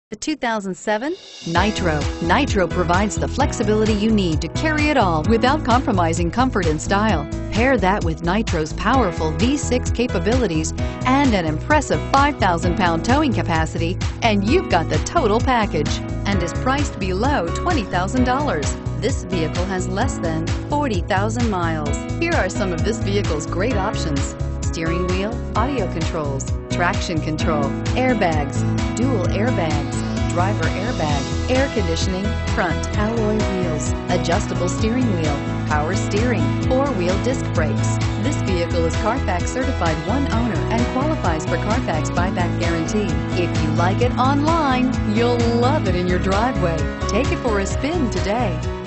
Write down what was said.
The 2007 Nitro. Nitro provides the flexibility you need to carry it all without compromising comfort and style. Pair that with Nitro's powerful V6 capabilities and an impressive 5,000-pound towing capacity, and you've got the total package, and is priced below $20,000. This vehicle has less than 40,000 miles. Here are some of this vehicle's great options: steering wheel audio controls, traction control, airbags, dual airbags, driver airbag, air conditioning, front alloy wheels, adjustable steering wheel, power steering, four-wheel disc brakes. This vehicle is Carfax certified one owner and qualifies for Carfax buyback guarantee. If you like it online, you'll love it in your driveway. Take it for a spin today.